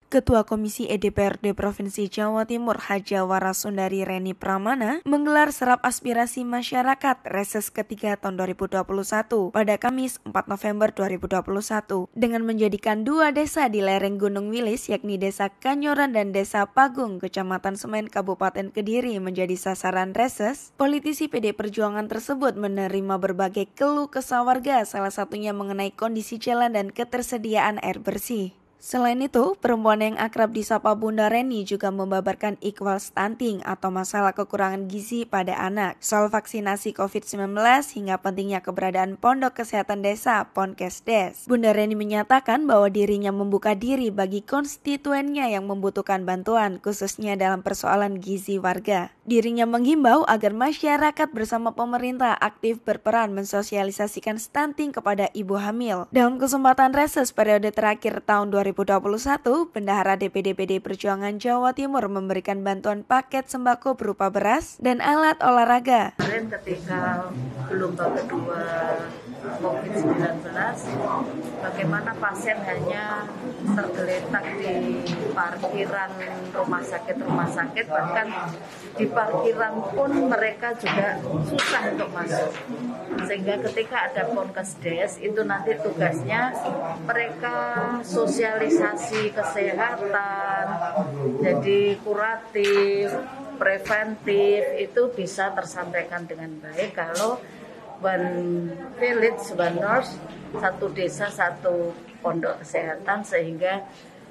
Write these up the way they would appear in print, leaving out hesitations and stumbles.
Ketua Komisi DPRD Provinsi Jawa Timur Haja Warasundari Reni Pramana menggelar serap aspirasi masyarakat Reses ketiga tahun 2021 pada Kamis 4 November 2021 dengan menjadikan dua desa di lereng Gunung Wilis yakni Desa Kanyoran dan Desa Pagung, Kecamatan Semen, Kabupaten Kediri menjadi sasaran reses. Politisi PD Perjuangan tersebut menerima berbagai keluh kesah warga, salah satunya mengenai kondisi jalan dan ketersediaan air bersih. Selain itu, perempuan yang akrab disapa Bunda Reni juga membabarkan ikhwal stunting atau masalah kekurangan gizi pada anak, soal vaksinasi COVID-19 hingga pentingnya keberadaan Pondok Kesehatan Desa Ponkesdes. Bunda Reni menyatakan bahwa dirinya membuka diri bagi konstituennya yang membutuhkan bantuan, khususnya dalam persoalan gizi warga. Dirinya menghimbau agar masyarakat bersama pemerintah aktif berperan mensosialisasikan stunting kepada ibu hamil. Dalam kesempatan reses periode terakhir tahun 2021, Bendahara DPD PD Perjuangan Jawa Timur memberikan bantuan paket sembako berupa beras dan alat olahraga. Kemarin ketika gelombang kedua COVID-19, bagaimana pasien hanya tergeletak di parkiran rumah sakit, bahkan di parkiran pun mereka juga susah untuk masuk. Sehingga ketika ada Ponkesdes, itu nanti tugasnya mereka sosialisasi kesehatan, jadi kuratif, preventif, itu bisa tersampaikan dengan baik kalau one village, one nurse, satu desa, satu pondok kesehatan, sehingga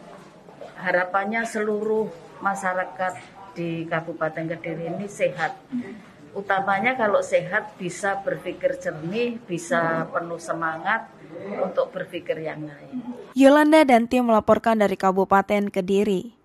harapannya seluruh masyarakat di Kabupaten Kediri ini sehat. Utamanya kalau sehat bisa berpikir jernih, bisa penuh semangat untuk berpikir yang lain. Yolanda dan tim melaporkan dari Kabupaten Kediri.